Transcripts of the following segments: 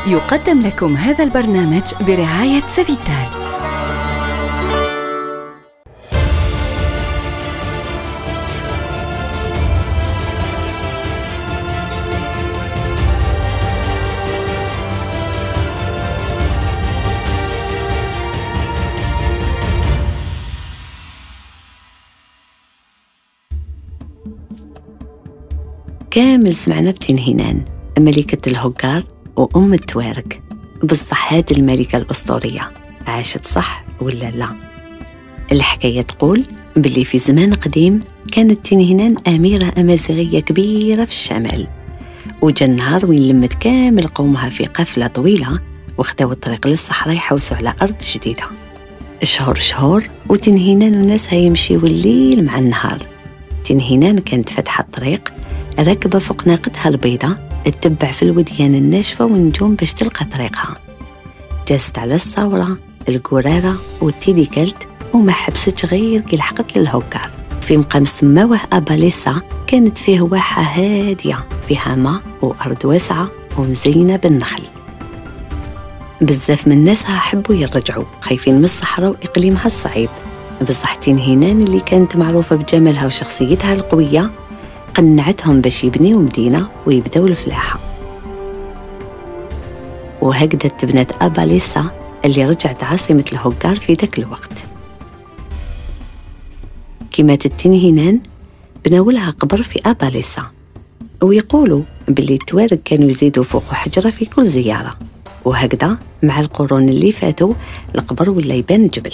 يقدم لكم هذا البرنامج برعاية سيفيتال. كامل سمعنا بتين هنان ملكة الهجار وأم التوارق. بصح هذه الملكة الأسطورية عاشت صح ولا لا؟ الحكاية تقول باللي في زمان قديم كانت تين هنان أميرة أمازيغية كبيرة في الشمال، وجا النهار وين لمت كامل قومها في قافلة طويلة وخداو الطريق للصحراء يحوسوا على أرض جديدة. شهور وتين هنان وناسها يمشيوا الليل مع النهار. تين هنان كانت فاتحة الطريق راكبة فوق ناقتها البيضة تتبع في الوديان الناشفة والنجوم باش تلقى طريقها. جازت على الصورة القرارة والتيدي كلت وما حبستش غير كي لحقت للهوكار في مقام سماوه أباليسا. كانت فيه واحة هادية فيها ماء وأرض واسعة ومزينة بالنخل. بزاف من ناسها حبوا يرجعوا خايفين من الصحراء وإقليمها الصعيب. بصح تين هنان اللي كانت معروفة بجمالها وشخصيتها القوية قنعتهم باش يبنيوا مدينة ويبداو الفلاحة. وهكذا تبنت أباليسا اللي رجعت عاصمة الهجار في ذاك الوقت. كما تين هنان بناو لها قبر في أباليسا، ويقولوا باللي التوارق كانوا يزيدوا فوق حجرة في كل زيارة. وهكذا مع القرون اللي فاتوا القبر ولا يبان جبل.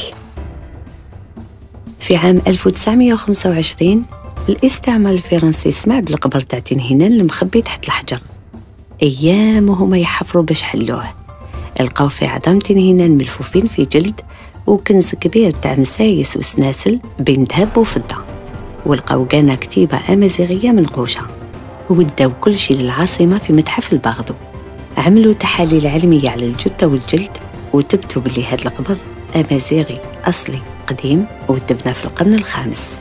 في عام 1925 الاستعمار الفرنسي سمع بالقبر تاع تين هنان المخبي تحت الحجر. ايام وهما يحفروا باش حلوه، لقاو في عظام تين هنان ملفوفين في جلد وكنز كبير تاع مسايس وسناسل بين ذهب وفضه، ولقاو كانا كتيبه امازيغيه منقوشه. وداو كل شيء للعاصمه في متحف الباغدو. عملوا تحاليل علميه على الجثه والجلد وثبتوا باللي هذا القبر امازيغي اصلي قديم وتبنى في القرن الخامس.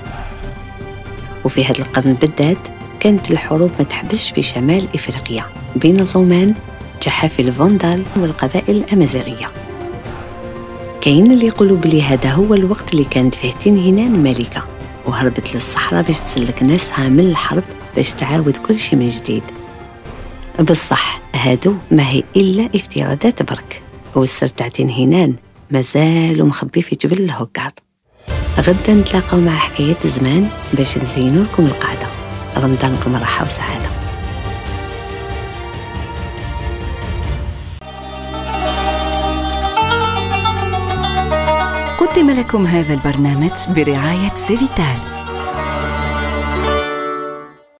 وفي هذا القرن بالذات كانت الحروب ما تحبش في شمال إفريقيا بين الرومان جحافل الفندال والقبائل الأمازيغية. كاين اللي يقولوا بلي هذا هو الوقت اللي كانت فيه تين هنان ملكة وهربت للصحراء باش تسلك ناسها من الحرب باش تعاود كل شيء من جديد. بصح هادو ما هي إلا افتراضات برك، والسر تاع تين هنان مازال مخبي في جبل الهجار. غدا نتلاقاو مع حكايات زمان باش نزينوا لكم القعدة. رمضانكم راحة وسعادة. قدم لكم هذا البرنامج برعاية سيفيتال.